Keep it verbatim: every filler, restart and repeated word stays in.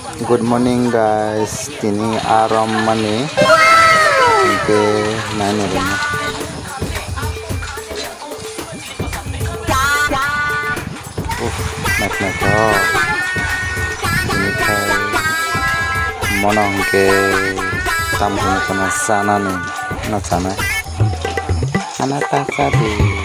Good morning guys. Tini aram mani. Oke, nanya deh. Uh, naik naik oh. Ini kayak monong ke tamu sama sana nih, nak sana. Anak tak tadi.